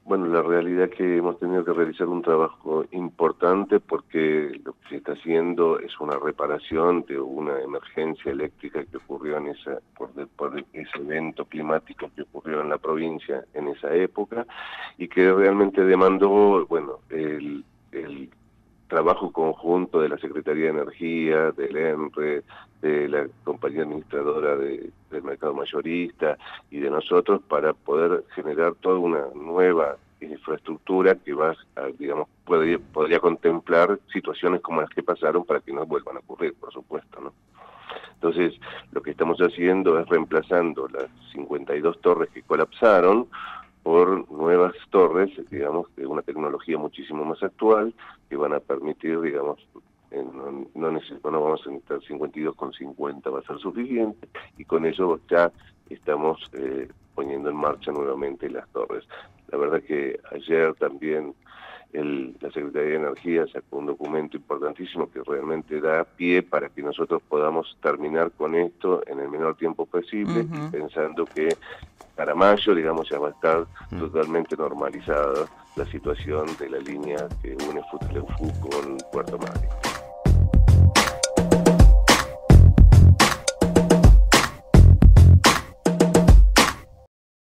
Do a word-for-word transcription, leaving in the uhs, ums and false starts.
Bueno, la realidad es que hemos tenido que realizar un trabajo importante porque lo que se está haciendo es una reparación de una emergencia eléctrica que ocurrió en esa por, de, por ese evento climático que ocurrió en la provincia en esa época y que realmente demandó, bueno, el, el trabajo conjunto de la Secretaría de Energía, del ENRE, de la compañía administradora de, del mercado mayorista y de nosotros para poder generar toda una nueva infraestructura que va a, digamos, podría, podría contemplar situaciones como las que pasaron para que no vuelvan a ocurrir, por supuesto, ¿no? Entonces, lo que estamos haciendo es reemplazando las cincuenta y dos torres que colapsaron por nuevas torres, digamos, de una tecnología muchísimo más actual, que van a permitir, digamos, eh, no, no, neces- no vamos a necesitar cincuenta y dos con cincuenta, va a ser suficiente, y con eso ya estamos eh, poniendo en marcha nuevamente las torres. La verdad que ayer también el, la Secretaría de Energía sacó un documento importantísimo que realmente da pie para que nosotros podamos terminar con esto en el menor tiempo posible y Ujú. pensando que para mayo, digamos, ya va a estar Mm. totalmente normalizada la situación de la línea que une Futaleufú con Puerto Madryn.